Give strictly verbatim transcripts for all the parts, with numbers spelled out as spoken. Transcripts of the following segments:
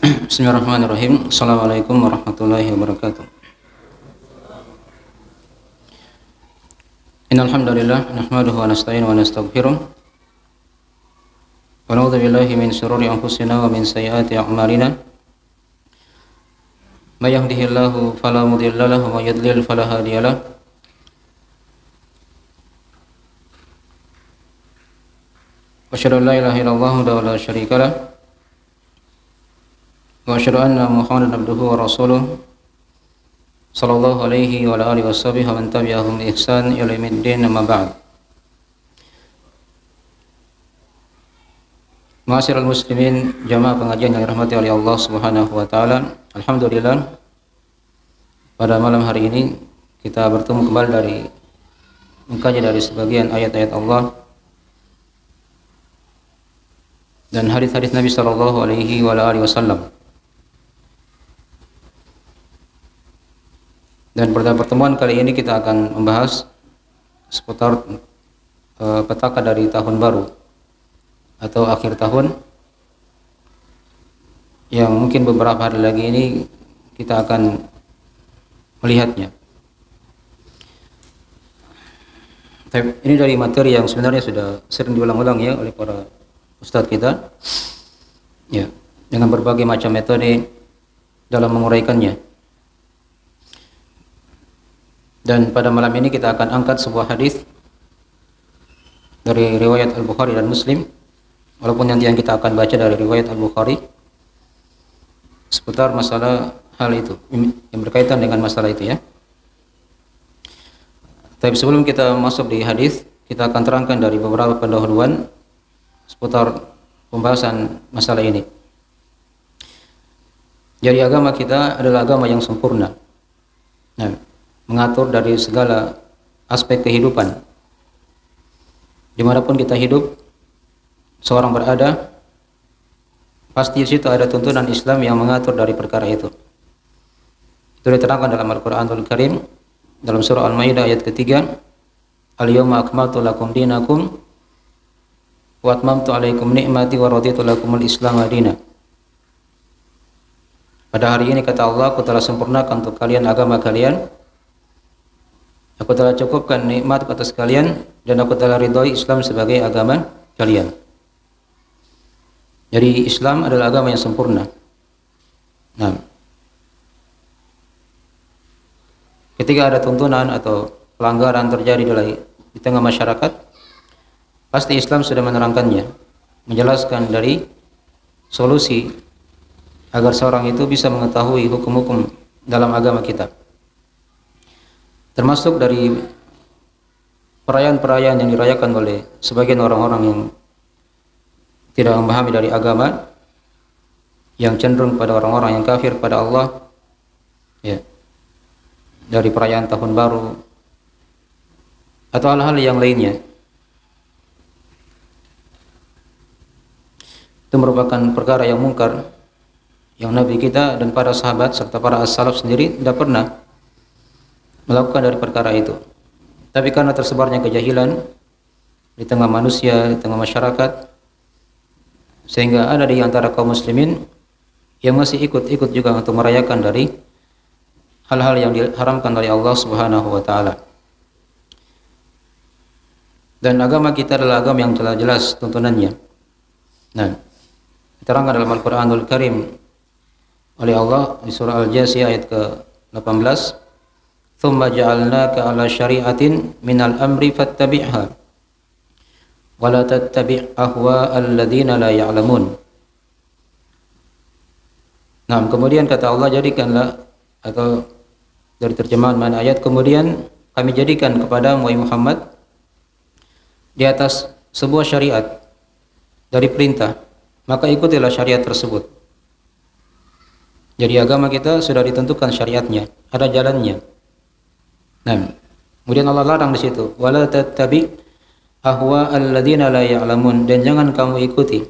Bismillahirrahmanirrahim. Assalamualaikum warahmatullahi wabarakatuh. Innal hamdalillah nahmaduhu wa nasta'inuhu wa nastaghfiruh. Wa na'udzu billahi min shururi anfusina wa min sayyiati a'malina. May yahdihillahu fala mudilla lahu wa may yudlil fala hadiya lahu. Wa asyhadu an la ilaha illallah wa la syarika lahu. Wa asyhadu anna Muhammadan abduhu wa rasuluh sallallahu alaihi wa ala alihi washabihi wa man tabi'ahum bi ihsan ila yaumiddin, amma ba'd. Ma'asyiral muslimin, jamaah pengajian yang dirahmati oleh Allah Subhanahu wa taala. Alhamdulillah, pada malam hari ini kita bertemu kembali dari mengkaji dari sebagian ayat-ayat Allah dan hadis-hadis Nabi sallallahu alaihi wa ala alihi wasallam. Dan pada pertemuan kali ini kita akan membahas seputar e, petaka dari tahun baru atau akhir tahun yang mungkin beberapa hari lagi ini kita akan melihatnya. Ini dari materi yang sebenarnya sudah sering diulang-ulang ya oleh para ustadz kita, ya, dengan berbagai macam metode dalam menguraikannya. Dan pada malam ini kita akan angkat sebuah hadis dari riwayat Al-Bukhari dan Muslim, walaupun nanti yang kita akan baca dari riwayat Al-Bukhari seputar masalah hal itu yang berkaitan dengan masalah itu ya. Tapi sebelum kita masuk di hadis, kita akan terangkan dari beberapa pendahuluan seputar pembahasan masalah ini. Jadi agama kita adalah agama yang sempurna. Nah, mengatur dari segala aspek kehidupan. Dimanapun kita hidup, seorang berada, pasti di situ ada tuntunan Islam yang mengatur dari perkara itu. Itu diterangkan dalam Al-Quranul Karim, dalam surah Al-Maidah ayat ketiga, Al-yawma akmaltu lakum dinakum wa atmamtu alaikum ni'mati wa raditu lakumul Islam madina. Pada hari ini kata Allah, aku telah sempurnakan untuk kalian agama kalian. Aku telah cukupkan nikmat atas kalian dan aku telah ridhoi Islam sebagai agama kalian. Jadi Islam adalah agama yang sempurna. Nah, ketika ada tuntunan atau pelanggaran terjadi di, di tengah masyarakat, pasti Islam sudah menerangkannya, menjelaskan dari solusi agar seorang itu bisa mengetahui hukum-hukum dalam agama kita. Termasuk dari perayaan-perayaan yang dirayakan oleh sebagian orang-orang yang tidak memahami dari agama, yang cenderung pada orang-orang yang kafir pada Allah, ya, dari perayaan tahun baru atau hal-hal yang lainnya. Itu merupakan perkara yang mungkar yang Nabi kita dan para sahabat serta para as-salaf sendiri tidak pernah melakukan dari perkara itu. Tapi karena tersebarnya kejahilan di tengah manusia, di tengah masyarakat, sehingga ada di antara kaum muslimin yang masih ikut-ikut juga untuk merayakan dari hal-hal yang diharamkan oleh Allah Subhanahu wa taala. Dan agama kita adalah agama yang telah jelas tuntunannya. Nah, diterangkan dalam Al-Qur'anul Karim oleh Allah di surah Al-Jasiyah ayat ke delapan belas, "Tsumma ja'alnaka 'ala syari'atin minal amri fattabi'ha wa la tattabi' ahwa'al ladzina la ya'lamun." Nah, kemudian kata Allah, jadikanlah, atau dari terjemahan mana ayat, kemudian kami jadikan kepada Muhammad di atas sebuah syariat dari perintah, maka ikutilah syariat tersebut. Jadi agama kita sudah ditentukan syariatnya, ada jalannya. Nah, kemudian Allah larang di situ, wala tattabi ahwa'al ladzina la ya'lamun, dan jangan kamu ikuti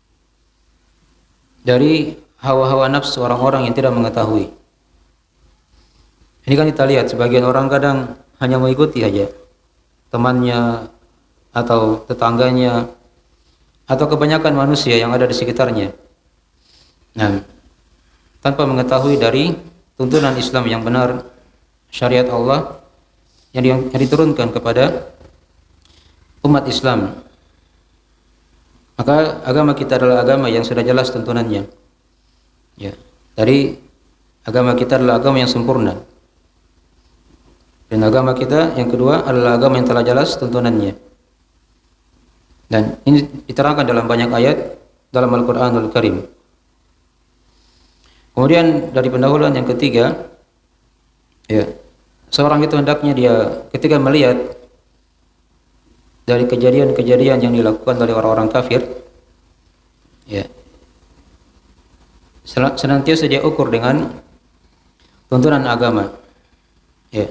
dari hawa-hawa nafsu orang-orang yang tidak mengetahui. Ini kan kita lihat sebagian orang kadang hanya mengikuti aja temannya atau tetangganya atau kebanyakan manusia yang ada di sekitarnya. Nah, tanpa mengetahui dari tuntunan Islam yang benar, syariat Allah yang, yang diturunkan kepada umat Islam, maka agama kita adalah agama yang sudah jelas tuntunannya. Ya, dari agama kita adalah agama yang sempurna. Dan agama kita yang kedua adalah agama yang telah jelas tuntunannya. Dan ini diterangkan dalam banyak ayat dalam Al-Qur'anul Karim. Kemudian dari pendahuluan yang ketiga, ya, seorang itu hendaknya dia ketika melihat dari kejadian-kejadian yang dilakukan oleh orang-orang kafir, ya, senantiasa dia ukur dengan tuntunan agama, ya,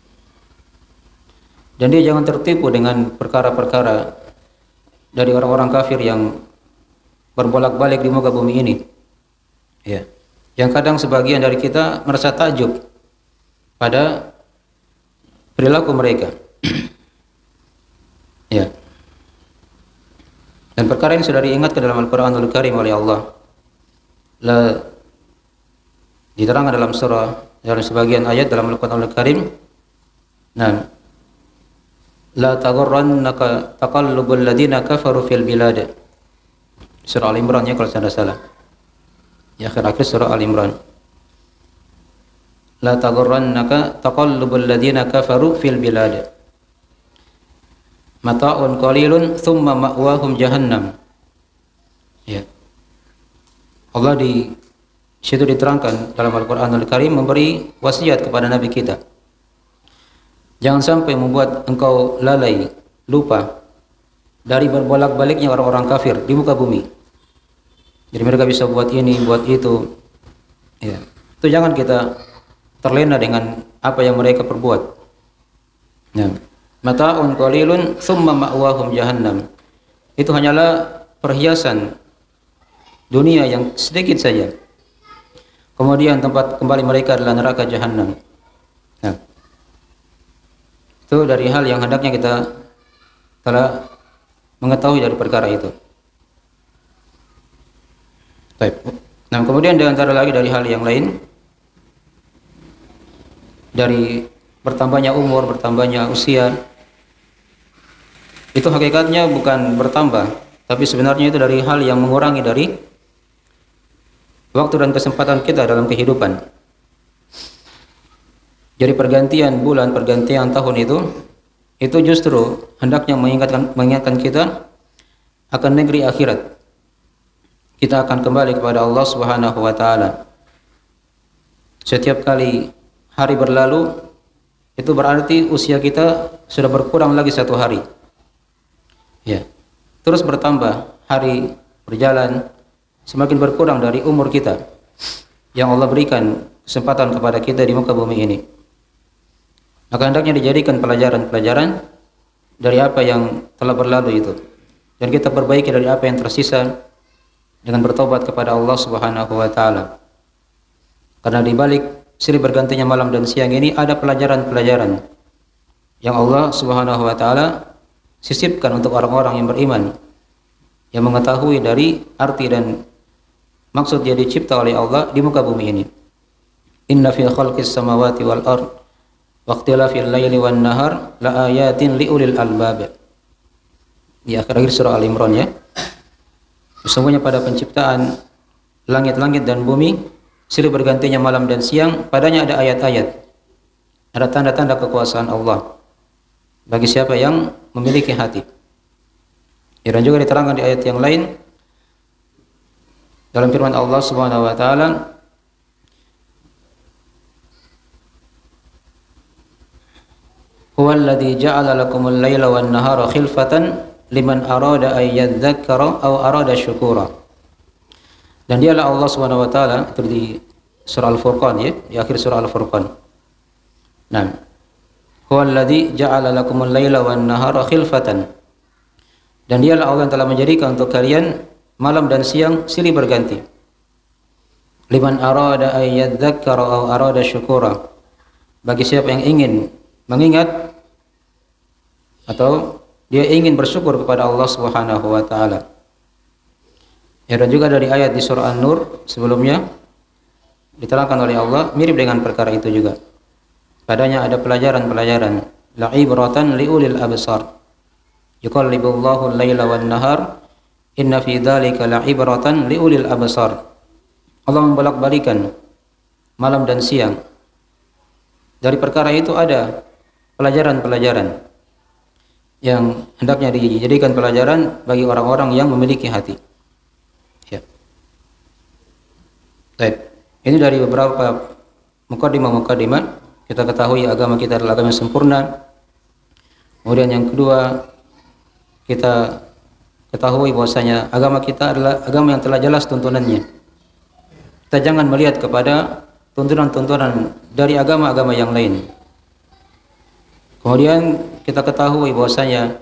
dan dia jangan tertipu dengan perkara-perkara dari orang-orang kafir yang berbolak-balik di muka bumi ini, ya, yang kadang sebagian dari kita merasa takjub pada perilaku mereka. Ya. Dan perkara ini sudah diingatkan dalam Al-Qur'anul Karim oleh Allah. La diterangkan dalam surah, dalam sebagian ayat dalam Al-Qur'anul Karim. Nah, la taghurrannaka taqallubul ladina kafaru fil bilad. Surah Al-Imran ya kalau saya tidak salah. Ya, akhir-akhir surah Al-Imran. La taghurrannaka taqallubul ladina kafaru fil bilad. Mata'un qalilun thumma ma'wahum jahannam. Ya. Allah di situ diterangkan dalam Al-Qur'anul Karim memberi wasiat kepada nabi kita. Jangan sampai membuat engkau lalai, lupa dari berbolak-baliknya orang-orang kafir di muka bumi. Jadi mereka bisa buat ini, buat itu. Ya. Itu jangan kita terlena dengan apa yang mereka perbuat. Ya. Mata'un qalilun thumma ma'wahum jahannam. Itu hanyalah perhiasan dunia yang sedikit saja. Kemudian tempat kembali mereka adalah neraka jahannam. Nah, itu dari hal yang hendaknya kita telah mengetahui dari perkara itu. Baik. Nah, kemudian di antara lagi dari hal yang lain, dari bertambahnya umur, bertambahnya usia, itu hakikatnya bukan bertambah, tapi sebenarnya itu dari hal yang mengurangi dari waktu dan kesempatan kita dalam kehidupan. Jadi pergantian bulan, pergantian tahun itu, itu justru hendaknya mengingatkan, mengingatkan kita akan negeri akhirat. Kita akan kembali kepada Allah Subhanahu wa taala. Setiap kali hari berlalu, itu berarti usia kita sudah berkurang lagi satu hari. Ya, terus bertambah, hari berjalan, semakin berkurang dari umur kita yang Allah berikan kesempatan kepada kita di muka bumi ini. Maka hendaknya dijadikan pelajaran-pelajaran dari apa yang telah berlalu itu, dan kita perbaiki dari apa yang tersisa dengan bertobat kepada Allah Subhanahu wa taala. Karena di balik silih bergantinya malam dan siang ini ada pelajaran-pelajaran yang Allah Subhanahu wa taala sisipkan untuk orang-orang yang beriman, yang mengetahui dari arti dan maksud dia dicipta oleh Allah di muka bumi ini. Inna fi khalqis samawati wal ard wa ikhtilafil laili wan nahar la ayatin liulil albab. Di akhir-akhir surah Al-Imran ya. Sesungguhnya pada penciptaan langit-langit dan bumi, silih bergantinya malam dan siang, padanya ada ayat-ayat, ada tanda-tanda kekuasaan Allah bagi siapa yang memiliki hati. Ya, dan juga diterangkan di ayat yang lain dalam firman Allah Subhanahu wa taala, "Huwallazi ja'ala lakumul laila wan nahara khilfatan liman arada ay yadzakkara aw arada syukura." Dan dialah Allah Subhanahu wa taala, itu di surah Al-Furqan ya, di akhir surah Al-Furqan. Nah, huwallazi ja'ala lakumul laila wan nahara khilfatan. Dan dialah Allah yang telah menjadikan untuk kalian malam dan siang silih berganti. Liman arada ay yadzakkara aw arada syukura. Bagi siapa yang ingin mengingat atau dia ingin bersyukur kepada Allah Subhanahu wa taala. Ya, dan juga dari ayat di surah An-Nur sebelumnya, diterangkan oleh Allah mirip dengan perkara itu juga. Padanya ada pelajaran-pelajaran. La'ibratan liulil absar. Yuqallibullahu al-laila wan nahar. Inna fi dzalika la'ibratan liulil absar. Allah membolak-balikan malam dan siang. Dari perkara itu ada pelajaran-pelajaran yang hendaknya dijadikan pelajaran bagi orang-orang yang memiliki hati. Ya. Baik. Ini dari beberapa mukadimah-mukadimah kita ketahui agama kita adalah agama yang sempurna. Kemudian yang kedua, kita ketahui bahwasanya agama kita adalah agama yang telah jelas tuntunannya. Kita jangan melihat kepada tuntunan-tuntunan dari agama-agama yang lain. Kemudian kita ketahui bahwasanya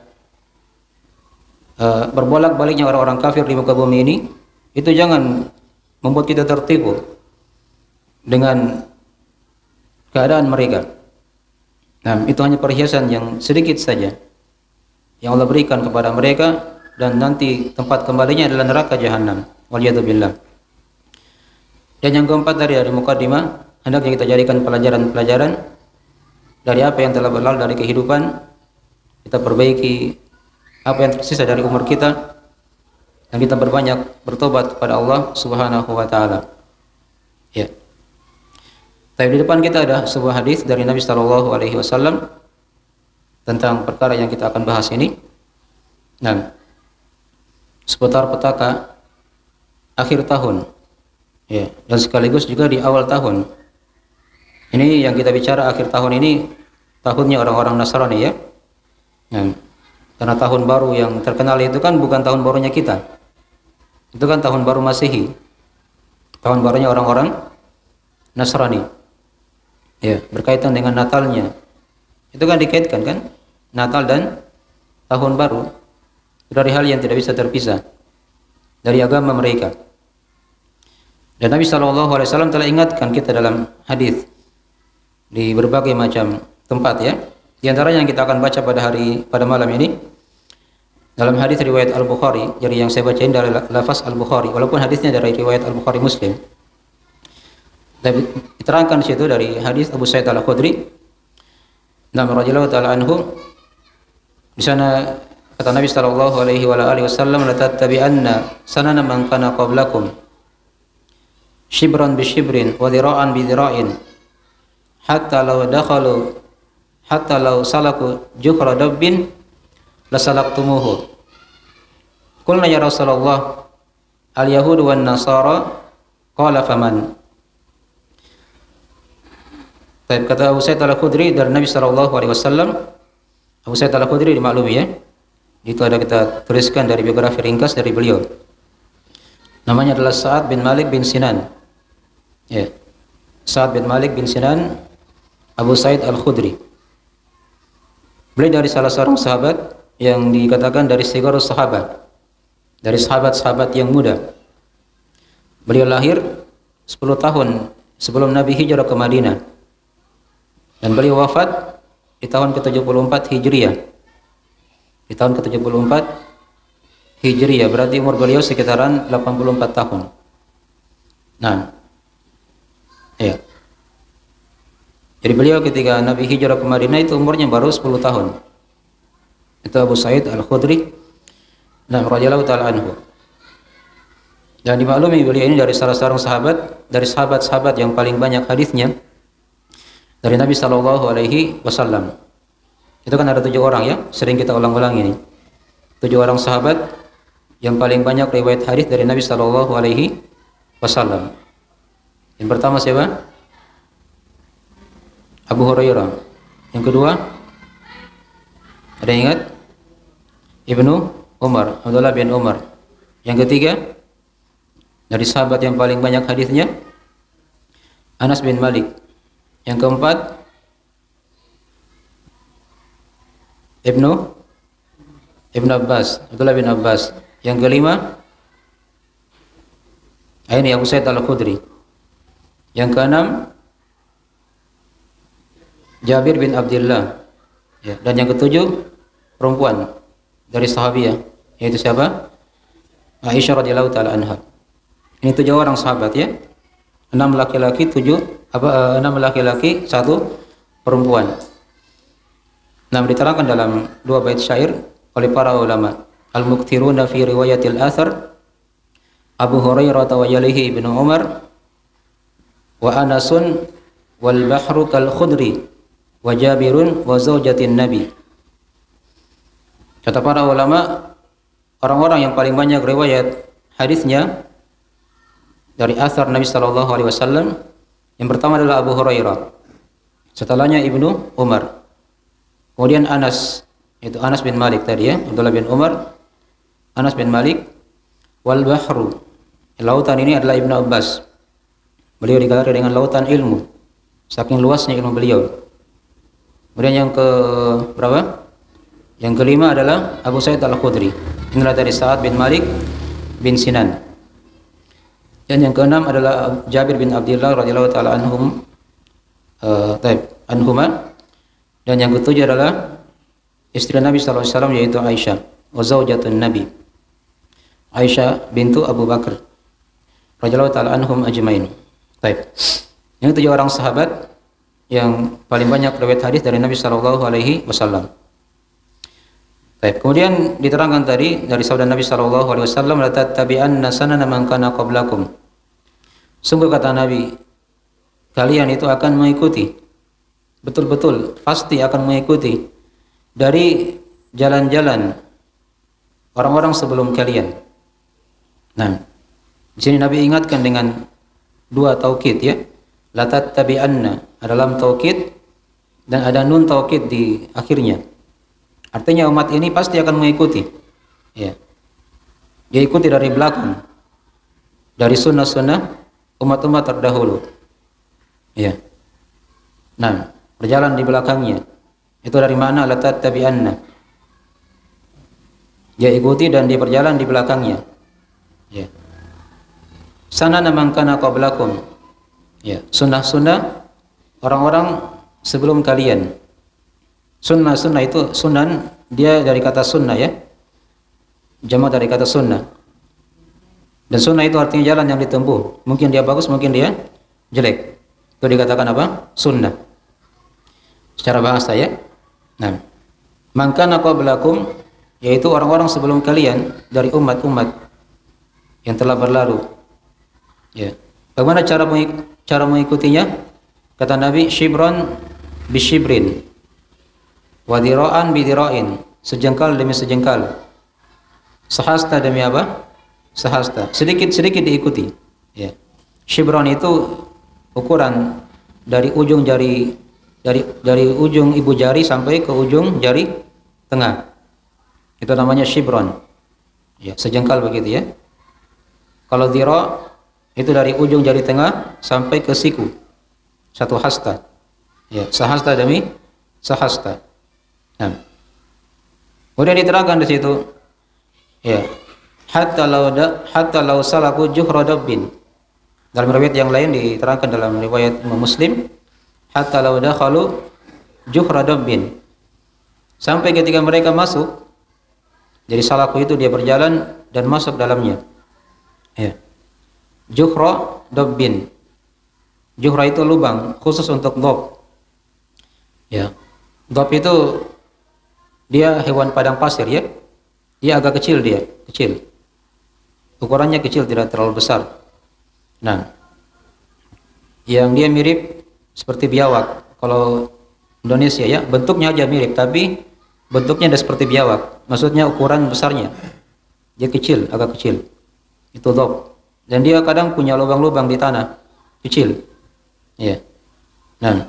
uh, berbolak-baliknya orang-orang kafir di muka bumi ini itu jangan membuat kita tertipu dengan keadaan mereka. Nah, itu hanya perhiasan yang sedikit saja yang Allah berikan kepada mereka, dan nanti tempat kembalinya adalah neraka jahanam. Waliyadzubillah. Dan yang keempat dari dari mukadimah, hendaknya kita jadikan pelajaran-pelajaran dari apa yang telah berlalu dari kehidupan, kita perbaiki apa yang tersisa dari umur kita, dan kita berbanyak bertobat kepada Allah Subhanahu wa taala. Ya. Tapi di depan kita ada sebuah hadis dari Nabi sallallahu alaihi wasallam tentang perkara yang kita akan bahas ini. Nah, seputar petaka akhir tahun. Ya, dan sekaligus juga di awal tahun. Ini yang kita bicara akhir tahun ini tahunnya orang-orang Nasrani ya. Nah, karena tahun baru yang terkenal itu kan bukan tahun barunya kita. Itu kan tahun baru Masehi. Tahun barunya orang-orang Nasrani. Ya, berkaitan dengan Natalnya. Itu kan dikaitkan kan? Natal dan tahun baru dari hal yang tidak bisa terpisah dari agama mereka. Dan Nabi sallallahu alaihi wasallam telah ingatkan kita dalam hadis di berbagai macam tempat ya. Di antara yang kita akan baca pada hari pada malam ini dalam hadis riwayat Al-Bukhari, jadi yang saya bacain dari lafaz Al-Bukhari walaupun hadisnya dari riwayat Al-Bukhari Muslim. Dan diterangkan di situ dari hadis Abu Sa'id Al-Khudri radhiyallahu ta'ala anhu, di sana kata Nabi sallallahu alaihi wasallam, la tattabi'anna sanana man kana qablakum shibran bi shibrin wa dhira'an bi dhira'in hatta law dakhalu hatta law salaku juhra dabbin la salaktumuhu. Qulna ya Rasulullah al yahudu wan nasara, qala faman. Baik, kata Abu Sa'id Al-Khudri dari Nabi sallallahu alaihi wasallam. Abu Sa'id Al-Khudri dimaklumi ya. Itu ada kita tuliskan dari biografi ringkas dari beliau. Namanya adalah Sa'ad bin Malik bin Sinan. Ya. Sa'ad bin Malik bin Sinan Abu Sa'id Al-Khudri. Beliau dari salah seorang sahabat yang dikatakan dari sigharus sahabat. Dari sahabat-sahabat yang muda. Beliau lahir sepuluh tahun sebelum Nabi hijrah ke Madinah. Dan beliau wafat di tahun ke tujuh puluh empat Hijriah. Di tahun ke tujuh puluh empat Hijriah, berarti umur beliau sekitaran delapan puluh empat tahun. Nah, ya. Jadi beliau ketika Nabi hijrah ke Madinah itu umurnya baru sepuluh tahun. Itu Abu Sa'id Al-Khudri dan radhiyallahu ta'ala anhu. Dan dimaklumi beliau ini dari salah seorang sahabat, dari sahabat-sahabat yang paling banyak hadisnya dari Nabi sallallahu alaihi wasallam. Itu kan ada tujuh orang ya, sering kita ulang-ulang ini. Tujuh orang sahabat yang paling banyak riwayat hadis dari Nabi sallallahu alaihi wasallam. Yang pertama siapa? Abu Hurairah. Yang kedua, ada yang ingat? Ibnu Umar, Abdullah bin Umar. Yang ketiga, dari sahabat yang paling banyak hadisnya, Anas bin Malik. Yang keempat, Ibnu Ibnu Abbas, Abdullah bin Abbas. Yang kelima, ini Abu Sa'id Al-Khudri. Yang keenam, Jabir bin Abdullah. Ya, dan yang ketujuh, perempuan dari sahabiah, yaitu siapa? Aisyah radhiyallahu taala anha. Ini tujuh orang sahabat ya. enam laki-laki, tujuh apa uh, enam laki-laki, satu perempuan. Nah, diterangkan dalam dua bait syair oleh para ulama. Al-mukthiruna fi riwayatil athar Abu Hurairah wa yalihi ibnu Umar wa Anasun wal bahru kal khudri wa Jabirun wa zaujatin Nabi. Kata para ulama, orang-orang yang paling banyak riwayat hadisnya dari athar Nabi sallallahu alaihi wasallam, yang pertama adalah Abu Hurairah, setelahnya Ibnu Umar, kemudian Anas, itu Anas bin Malik tadi ya, Abdullah bin Umar, Anas bin Malik, wal bahru, lautan ini adalah Ibnu Abbas. Beliau digelar dengan lautan ilmu, saking luasnya ilmu beliau. Kemudian yang ke berapa? Yang kelima adalah Abu Sa'id Al-Khudri. Inilah dari Sa'ad bin Malik bin Sinan. Dan yang keenam adalah Jabir bin Abdullah radhiyallahu taala anhum, uh, taib, anhuma. Dan yang ketujuh adalah istri Nabi sallallahu alaihi wasallam, yaitu Aisyah, wa zaujatun Nabi, Aisyah bintu Abu Bakar radhiyallahu taala anhum ajmain. Taib. Yang tujuh orang sahabat yang paling banyak riwayat hadis dari Nabi sallallahu alaihi wasallam. Baik, kemudian diterangkan tadi dari sabda Nabi sallallahu alaihi wasallam, la tattabi'anna sanana man kana qablakum. Sungguh kata Nabi, kalian itu akan mengikuti, betul-betul pasti akan mengikuti dari jalan-jalan orang-orang sebelum kalian. Nah, di sini Nabi ingatkan dengan dua taukid ya. La tattabi'anna ada lam taukid dan ada nun taukid di akhirnya. Artinya umat ini pasti akan mengikuti, ya. Dia ikuti dari belakang, dari sunnah-sunnah umat-umat terdahulu, ya. Nah, berjalan di belakangnya. Itu dari mana? La tattabi'anna. Dia ikuti dan dia berjalan di belakangnya, ya. Sanana man kana qablakum, ya. Sunnah-sunnah orang-orang sebelum kalian. Sunnah-sunnah itu sunan, dia dari kata sunnah ya, jamak dari kata sunnah. Dan sunnah itu artinya jalan yang ditempuh. Mungkin dia bagus, mungkin dia jelek. Itu dikatakan apa? Sunnah. Secara bahasa ya. Nah, man kana qablakum, yaitu orang-orang sebelum kalian dari umat-umat yang telah berlalu. Ya. Bagaimana cara mengik cara mengikutinya? Kata Nabi, shibron bishibrin, wadiraan bidira'in, sejengkal demi sejengkal, sehasta demi apa? Sehasta, sedikit-sedikit diikuti, ya. Shibron itu ukuran dari ujung jari, dari dari ujung ibu jari sampai ke ujung jari tengah, itu namanya shibron, ya, sejengkal begitu ya. Kalau dira itu dari ujung jari tengah sampai ke siku, satu hasta, ya, sehasta demi sehasta. Nah, kemudian diterangkan di situ, ya, hatta law da hatta law salaku juhra dabbin. Dalam riwayat yang lain diterangkan dalam riwayat Imam Muslim, hatta law dakhalu juhra dabbin. Sampai ketika mereka masuk, jadi salaku itu dia berjalan dan masuk dalamnya. Ya. Juhra dabbin. Juhra itu lubang khusus untuk dhab. Ya. Dhab itu dia hewan padang pasir ya. Dia agak kecil, dia kecil. Ukurannya kecil, tidak terlalu besar. Nah, yang dia mirip seperti biawak. Kalau Indonesia ya, bentuknya aja mirip, tapi bentuknya tidak seperti biawak. Maksudnya ukuran besarnya. Dia kecil, agak kecil. Itu dhab. Dan dia kadang punya lubang-lubang di tanah, kecil. Ya. Nah,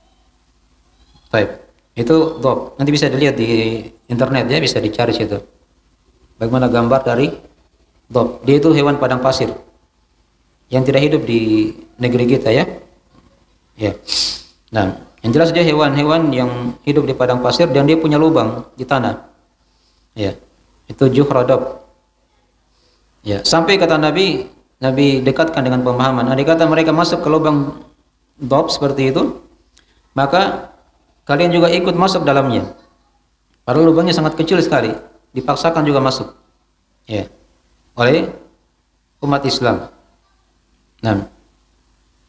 baik. Itu dhab. Nanti bisa dilihat di internet ya, bisa dicari situ. Bagaimana gambar dari dhab. Dia itu hewan padang pasir yang tidak hidup di negeri kita ya. Ya. Nah, yang jelas dia hewan-hewan yang hidup di padang pasir dan dia punya lubang di tanah. Ya. Itu juhra dhab. Ya, sampai kata Nabi, Nabi dekatkan dengan pemahaman. Andai kata mereka masuk ke lubang dhab seperti itu, maka kalian juga ikut masuk dalamnya. Padahal lubangnya sangat kecil sekali, dipaksakan juga masuk, ya, oleh umat Islam. Nah,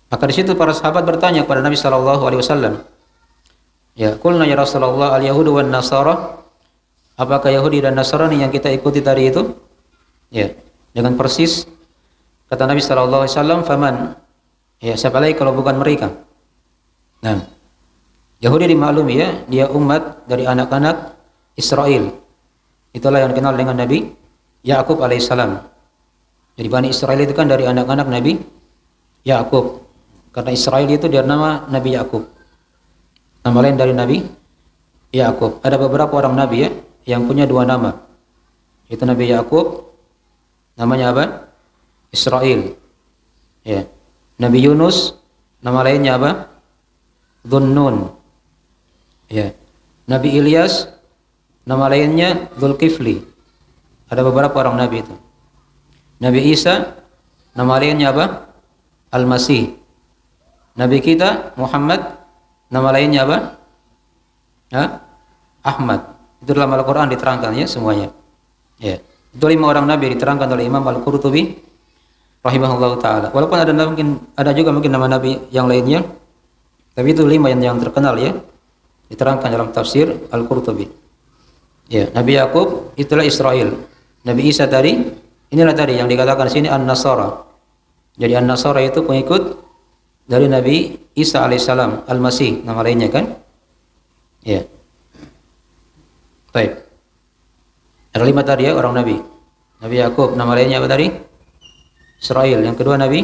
Maka di situ para sahabat bertanya kepada Nabi sallallahu alaihi wasallam, ya, qulna ya Rasulullah al-yahudu wan nasara, apakah Yahudi dan Nasrani yang kita ikuti tadi itu? Ya, dengan persis kata Nabi sallallahu alaihi wasallam, faman, ya, siapa lagi kalau bukan mereka? Nah, Yahudi dimaklumi ya, dia umat dari anak-anak Israel. Itulah yang dikenal dengan Nabi Yakub alaihissalam. Jadi Bani Israel itu kan dari anak-anak Nabi Yakub. Karena Israel itu dia nama Nabi Yakub. Nama lain dari Nabi Yakub. Ada beberapa orang Nabi ya yang punya dua nama. Itu Nabi Yakub, namanya apa? Israel. Ya. Nabi Yunus, nama lainnya apa? Dhunnun. Ya. Nabi Ilyas, nama lainnya Dzulkifli. Ada beberapa orang Nabi itu. Nabi Isa, nama lainnya apa? Al-Masih. Nabi kita Muhammad, nama lainnya apa? Ha? Ahmad. Itu dalam Al-Quran diterangkan ya semuanya. Ya. Itu lima orang Nabi diterangkan oleh Imam Al-Qurtubi rahimahullah taala. Walaupun ada mungkin ada juga mungkin nama Nabi yang lainnya, tapi itu lima yang, yang terkenal ya diterangkan dalam tafsir Al-Qurtubi. Ya, Nabi Yakub itulah Israel. Nabi Isa tadi, inilah tadi yang dikatakan di sini An-Nasara. Jadi An-Nasara itu pengikut dari Nabi Isa alaihissalam, Al-Masih nama lainnya kan? Ya. Baik. Ada lima tadi ya orang Nabi. Nabi Yakub nama lainnya apa tadi? Israel. Yang kedua Nabi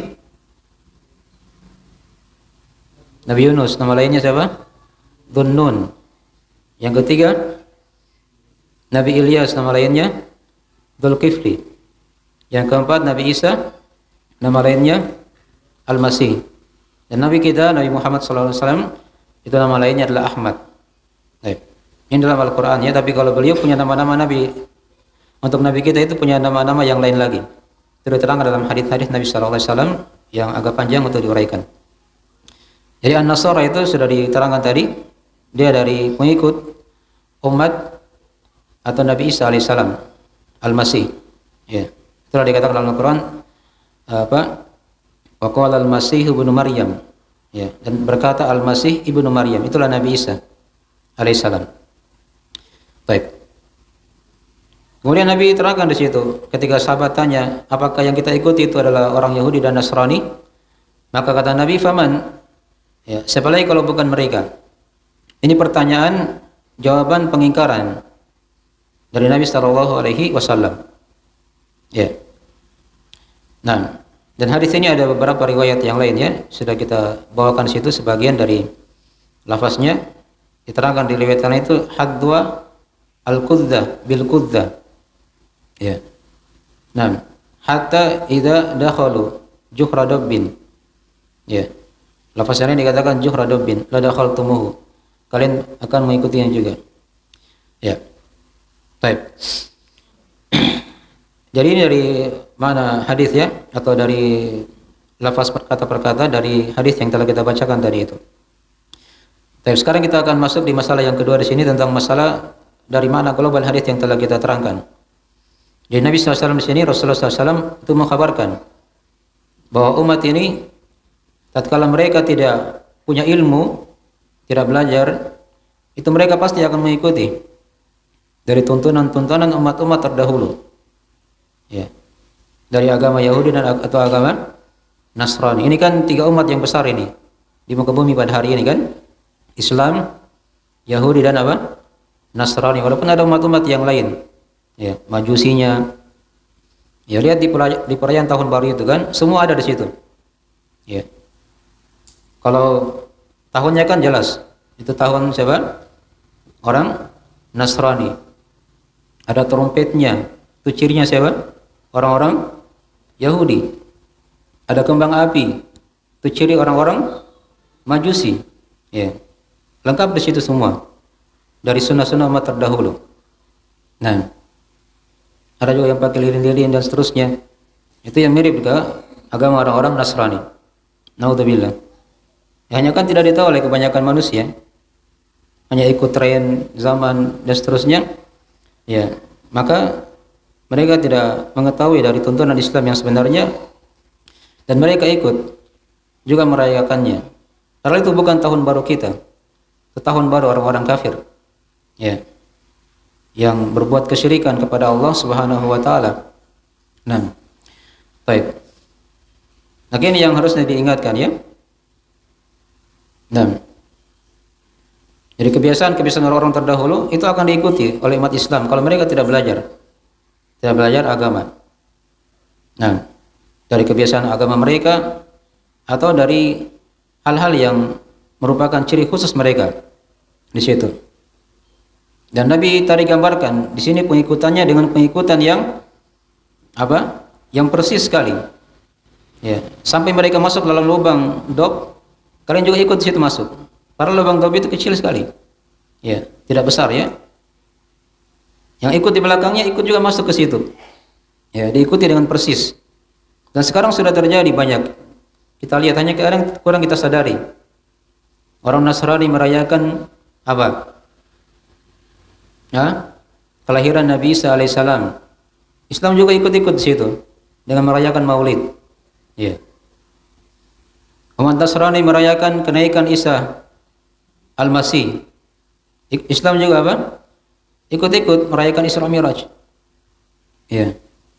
Nabi Yunus nama lainnya siapa? Dhunnun. Yang ketiga Nabi Ilyas nama lainnya Dzulkifli. Yang keempat Nabi Isa nama lainnya Al-Masih. Dan Nabi kita Nabi Muhammad sallallahu alaihi wasallam itu nama lainnya adalah Ahmad. Baik. Ini dalam Al-Qur'an ya, tapi kalau beliau punya nama-nama Nabi, untuk Nabi kita itu punya nama-nama yang lain lagi. Itu diterangkan dalam hadis-hadis Nabi sallallahu alaihi wasallam yang agak panjang untuk diuraikan. Jadi An-Nasara itu sudah diterangkan tadi, dia dari pengikut umat atau Nabi Isa alaihissalam, Al-Masih. Ya. Itulah dikatakan dalam Al-Qur'an apa? Wa qala al-Masih ibnu Maryam. Ya, dan berkata Al-Masih ibnu Maryam, itulah Nabi Isa alaihissalam. Baik. Kemudian Nabi terangkan di situ ketika sahabat tanya, apakah yang kita ikuti itu adalah orang Yahudi dan Nasrani? Maka kata Nabi, faman, ya, siapa lagi kalau bukan mereka? Ini pertanyaan jawaban pengingkaran dari Nabi sallallahu alaihi wasallam. Ya. Nah, dan hadis ini ada beberapa riwayat yang lain ya, sudah kita bawakan di situ sebagian dari lafaznya. Diterangkan di riwayat lain itu hadwa al-qudza bil qudza. Ya. Nah, hatta idza dakhalu juhra dabbin. Ya. Lafaznya dikatakan juhra dabbin, la dakhaltumuhu. Kalian akan mengikutinya juga. Ya. Baik. Jadi ini dari mana hadis ya, atau dari lafaz perkata perkata dari hadis yang telah kita bacakan tadi itu. Tapi sekarang kita akan masuk di masalah yang kedua di sini tentang masalah dari mana global hadis yang telah kita terangkan. Jadi Nabi sallallahu alaihi wasallam di sini Rasulullah sallallahu alaihi wasallam itu mengkabarkan bahwa umat ini tatkala mereka tidak punya ilmu, tidak belajar, itu mereka pasti akan mengikuti dari tuntunan-tuntunan umat-umat terdahulu. Ya. Dari agama Yahudi dan atau agama Nasrani. Ini kan tiga umat yang besar ini di muka bumi pada hari ini kan. Islam, Yahudi dan apa? Nasrani. Walaupun ada umat-umat yang lain. Ya, Majusinya. Ya, lihat di perayaan, di perayaan tahun baru itu kan, semua ada di situ. Ya. Kalau tahunnya kan jelas. Itu tahun siapa? Orang Nasrani. Ada trompetnya. Itu cirinya siapa? Orang-orang Yahudi. Ada kembang api. Itu ciri orang-orang Majusi. Ya. Lengkap di situ semua. Dari sunnah-sunnah umat terdahulu. Nah, ada juga yang pakai lilin-lilin dan seterusnya. Itu yang mirip ke agama orang-orang Nasrani. Naudzubillah. Ya, hanya kan tidak ditahu oleh kebanyakan manusia. Hanya ikut tren zaman dan seterusnya. Ya, maka mereka tidak mengetahui dari tuntunan Islam yang sebenarnya dan mereka ikut juga merayakannya. Padahal itu bukan tahun baru kita. Itu tahun baru orang-orang kafir. Ya. Yang berbuat kesyirikan kepada Allah Subhanahu wa taala. Nah. Baik. Nah, ini yang harusnya diingatkan ya. Nah. Jadi kebiasaan-kebiasaan orang-orang terdahulu itu akan diikuti oleh umat Islam kalau mereka tidak belajar. Tidak belajar agama. Nah, dari kebiasaan agama mereka atau dari hal-hal yang merupakan ciri khusus mereka di situ. Dan Nabi tadi gambarkan di sini pengikutannya dengan pengikutan yang apa? Yang persis sekali. Ya, sampai mereka masuk dalam lubang dob, kalian juga ikut di situ masuk. Padahal lubang dob itu kecil sekali. Ya, tidak besar ya. Yang ikut di belakangnya ikut juga masuk ke situ. Ya, diikuti dengan persis. Dan sekarang sudah terjadi banyak. Kita lihat hanya kadang kurang kita sadari. Orang Nasrani merayakan apa? Ya, kelahiran Nabi Isa alaihissalam. Islam juga ikut-ikut di situ dengan merayakan Maulid. Ya. Umat Nasrani merayakan kenaikan Isa Al-Masih. Islam juga apa? Ikut-ikut merayakan Isra Mi'raj. Ya.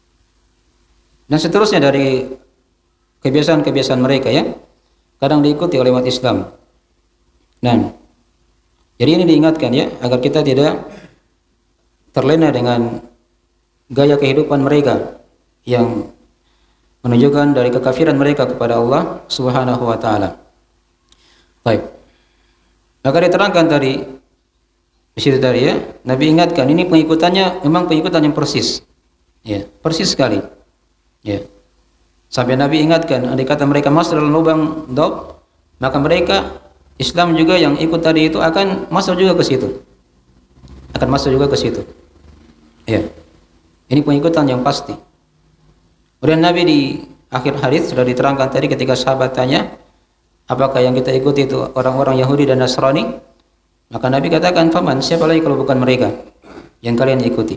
Dan seterusnya dari kebiasaan-kebiasaan mereka ya. Kadang diikuti oleh umat Islam. Nah, jadi ini diingatkan ya agar kita tidak terlena dengan gaya kehidupan mereka yang menunjukkan dari kekafiran mereka kepada Allah Subhanahu wa taala. Baik. Maka diterangkan tadi di situ tadi ya, Nabi ingatkan ini pengikutannya memang pengikutan yang persis. Ya, persis sekali. Ya. Sampai Nabi ingatkan, andai kata mereka masuk dalam lubang dob, maka mereka Islam juga yang ikut tadi itu akan masuk juga ke situ. Akan masuk juga ke situ. Ya. Ini pengikutan yang pasti. Kemudian Nabi di akhir hadis sudah diterangkan tadi ketika sahabat tanya, apakah yang kita ikuti itu orang-orang Yahudi dan Nasrani? Maka Nabi katakan, "Faman, siapa lagi kalau bukan mereka yang kalian ikuti?"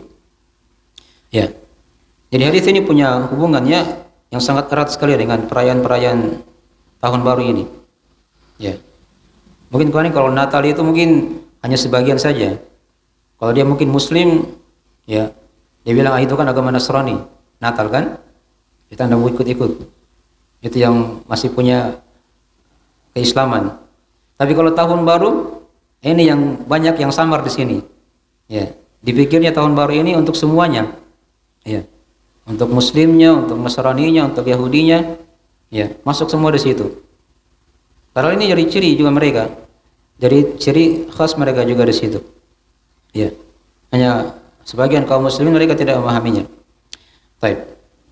Ya. Jadi hadis ini punya hubungannya yang sangat erat sekali dengan perayaan-perayaan tahun baru ini. Ya. Mungkin kemarin kalau Natal itu mungkin hanya sebagian saja. Kalau dia mungkin Muslim, ya, dia bilang ah, itu kan agama Nasrani, Natal kan? Kita tidak mau ikut-ikut. Itu yang masih punya keislaman. Tapi kalau tahun baru, ini yang banyak yang samar di sini. Ya, dipikirnya tahun baru ini untuk semuanya. Ya. Untuk Muslimnya, untuk Nasraninya, untuk Yahudinya, ya, masuk semua di situ. Padahal ini jadi ciri juga mereka. Jadi ciri khas mereka juga di situ. Ya. Hanya sebagian kaum muslimin mereka tidak memahaminya. Baik.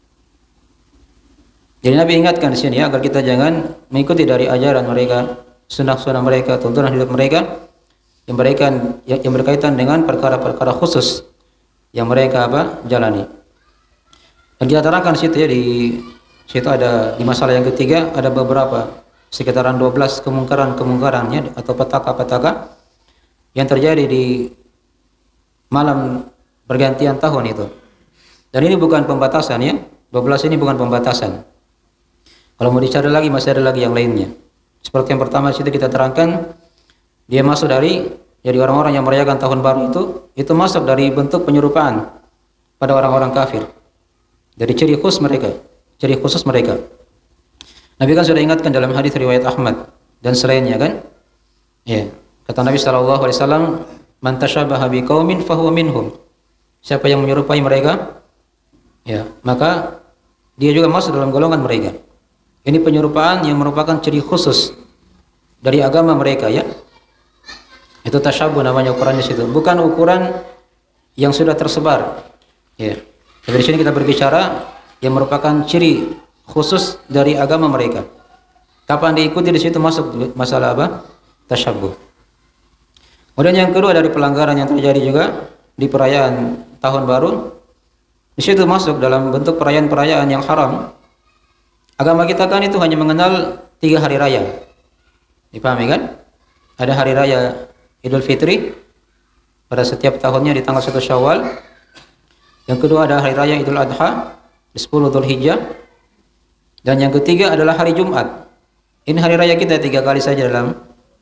Jadi Nabi ingatkan di sini ya, agar kita jangan mengikuti dari ajaran mereka, sunnah-sunnah mereka, tuntunan hidup mereka yang berkaitan yang berkaitan dengan perkara-perkara khusus yang mereka apa? Jalani. Dan kita terangkan di situ ya, di situ ada di masalah yang ketiga ada beberapa sekitaran dua belas kemungkaran-kemungkarannya atau petaka-petaka yang terjadi di malam pergantian tahun itu. Dan ini bukan pembatasan ya, dua belas ini bukan pembatasan. Kalau mau dicari lagi masih ada lagi yang lainnya. Seperti yang pertama di situ kita terangkan, dia masuk dari jadi orang-orang yang merayakan tahun baru itu itu masuk dari bentuk penyerupaan pada orang-orang kafir. Dari ciri khusus mereka, ciri khusus mereka. Nabi kan sudah ingatkan dalam hadis riwayat Ahmad dan selainnya kan? Ya, kata Nabi sallallahu alaihi wasallam, "Man tasyabaha biqaumin fahuwa minhum." Siapa yang menyerupai mereka, ya, maka dia juga masuk dalam golongan mereka. Ini penyerupaan yang merupakan ciri khusus dari agama mereka ya. Itu tasyabuh namanya ukurannya situ. Bukan ukuran yang sudah tersebar. Ya. Tapi di sini kita berbicara yang merupakan ciri khusus dari agama mereka. Kapan diikuti di situ masuk masalah apa? Tasyabuh. Kemudian yang kedua dari pelanggaran yang terjadi juga di perayaan tahun baru, di situ masuk dalam bentuk perayaan-perayaan yang haram. Agama kita kan itu hanya mengenal tiga hari raya. Dipahami kan? Ada hari raya Idul Fitri pada setiap tahunnya di tanggal satu Syawal. Yang kedua ada hari raya Idul Adha di sepuluh Dzulhijjah. Dan yang ketiga adalah hari Jumat. Ini hari raya kita tiga kali saja dalam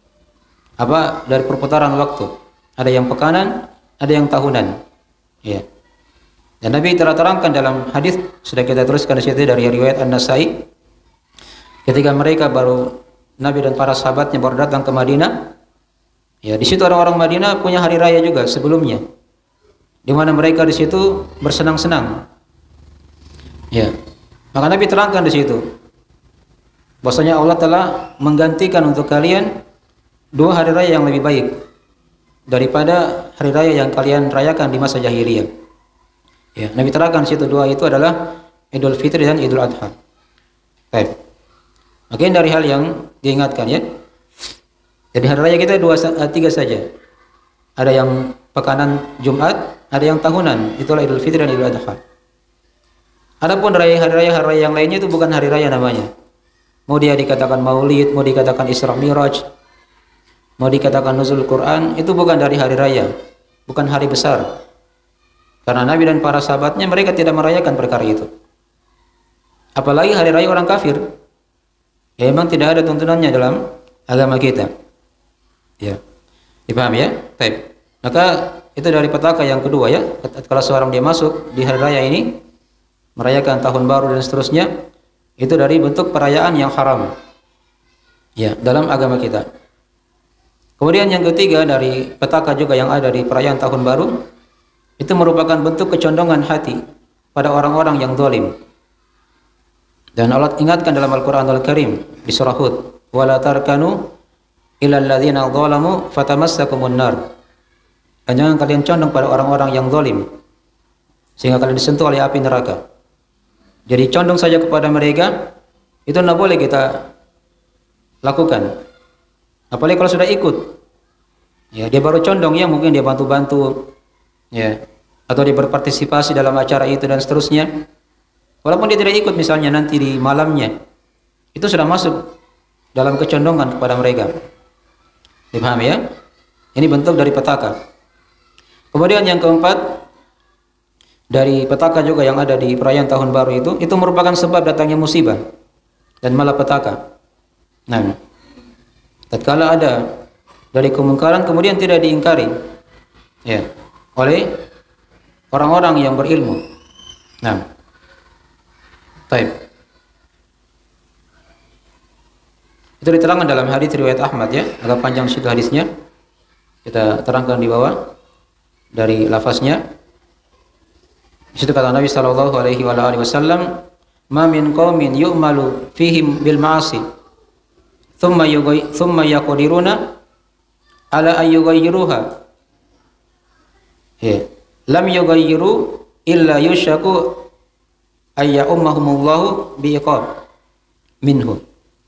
apa dari perputaran waktu. Ada yang pekanan, ada yang tahunan. Ya. Dan Nabi telah terangkan dalam hadis sudah kita teruskan di situ dari riwayat An-Nasai, ketika mereka baru Nabi dan para sahabatnya baru datang ke Madinah. Ya, di situ orang-orang Madinah punya hari raya juga sebelumnya, di mana mereka di situ bersenang-senang. Ya, maka Nabi terangkan di situ, bahwasanya Allah telah menggantikan untuk kalian dua hari raya yang lebih baik daripada hari raya yang kalian rayakan di masa jahiliyah. Ya, Nabi terangkan di situ dua itu adalah Idul Fitri dan Idul Adha. Baik. Mungkin dari hal yang diingatkan ya. Jadi hari raya kita dua tiga saja. Ada yang pekanan Jumat, ada yang tahunan, itulah Idul Fitri dan Idul Adha. Adapun hari raya hari raya yang lainnya itu bukan hari raya namanya. Mau dia dikatakan Maulid, mau dikatakan Isra Miraj, mau dikatakan Nuzul Quran, itu bukan dari hari raya, bukan hari besar. Karena Nabi dan para sahabatnya mereka tidak merayakan perkara itu. Apalagi hari raya orang kafir. Ya, memang tidak ada tuntunannya dalam agama kita. Ya, dipahami ya? Baik. Maka itu dari petaka yang kedua ya. Kalau seorang dia masuk di hari raya ini merayakan tahun baru dan seterusnya, itu dari bentuk perayaan yang haram. Ya, dalam agama kita. Kemudian yang ketiga dari petaka juga yang ada di perayaan tahun baru, itu merupakan bentuk kecondongan hati pada orang-orang yang zalim. Dan Allah ingatkan dalam Al-Qur'anul Karim di surah Hud, "Wala tarkanu ilal ladzina zalamu fatamassakumun nar." Dan jangan kalian condong pada orang-orang yang zalim sehingga kalian disentuh oleh api neraka. Jadi condong saja kepada mereka itu tidak boleh kita lakukan. Apalagi kalau sudah ikut. Ya, dia baru condong ya, mungkin dia bantu-bantu ya, atau dia berpartisipasi dalam acara itu dan seterusnya. Walaupun dia tidak ikut misalnya nanti di malamnya, itu sudah masuk dalam kecondongan kepada mereka. Dipahami ya? Ini bentuk dari petaka. Kemudian yang keempat, dari petaka juga yang ada di perayaan tahun baru itu, itu merupakan sebab datangnya musibah dan malapetaka. Nah, tatkala ada dari kemungkaran kemudian tidak diingkari ya oleh orang-orang yang berilmu. Nah, baik. Itu diterangkan dalam hadis riwayat Ahmad ya, agak panjang situ hadisnya. Kita terangkan di bawah dari lafaznya. Di situ kata Nabi sallallahu alaihi wasallam, "Ma min qaumin yu'malu fihim bil ma'asi, thumma yughayy thumma yaqdiruna ala ay yughayyiruha." Ya, lam yughayyiru illa yushaku ay ya'ummahumullahu biiqab minhu.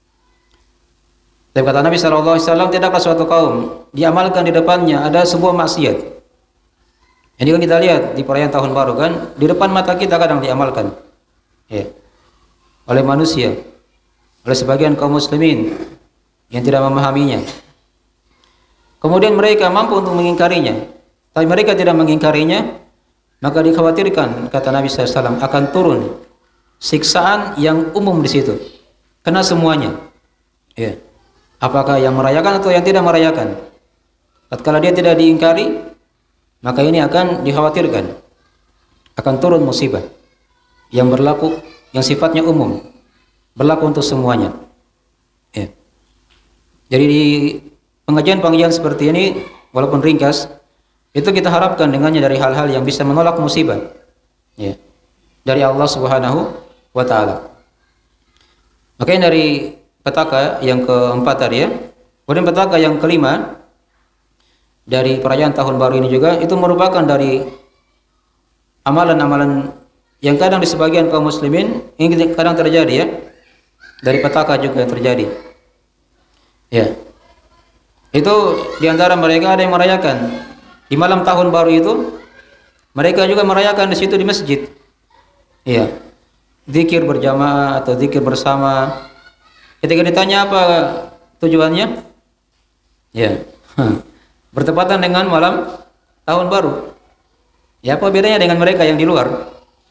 Dan kata Nabi sallallahu alaihi wasallam, tidaklah suatu kaum diamalkan di depannya ada sebuah maksiat. Ini kan kita lihat di perayaan tahun baru kan, di depan mata kita kadang diamalkan ya, oleh manusia, oleh sebagian kaum muslimin yang tidak memahaminya. Kemudian mereka mampu untuk mengingkarinya, tapi mereka tidak mengingkarinya, maka dikhawatirkan kata Nabi sallallahu alaihi wasallam akan turun siksaan yang umum di situ, kena semuanya. Ya. Apakah yang merayakan atau yang tidak merayakan? Tatkala dia tidak diingkari, maka ini akan dikhawatirkan akan turun musibah yang berlaku, yang sifatnya umum, berlaku untuk semuanya. Ya. Jadi di pengajian-pengajian seperti ini, walaupun ringkas, itu kita harapkan dengannya dari hal-hal yang bisa menolak musibah. Ya. Dari Allah Subhanahu wa taala. Makanya dari petaka yang keempat tadi ya. Kemudian petaka yang kelima dari perayaan tahun baru ini juga itu merupakan dari amalan-amalan yang kadang di sebagian kaum muslimin ini kadang terjadi ya. Dari petaka juga terjadi. Ya. Itu diantara mereka ada yang merayakan di malam tahun baru itu, mereka juga merayakan di situ di masjid. Iya. Zikir berjamaah atau zikir bersama. Ketika ditanya apa tujuannya? Ya, bertepatan dengan malam tahun baru. Ya, apa bedanya dengan mereka yang di luar?